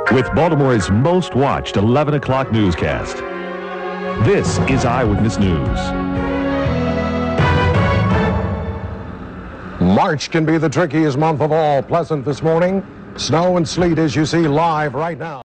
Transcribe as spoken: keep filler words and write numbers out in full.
with Baltimore's most watched eleven o'clock newscast. This is Eyewitness News. March can be the trickiest month of all. Pleasant this morning. Snow and sleet as you see live right now.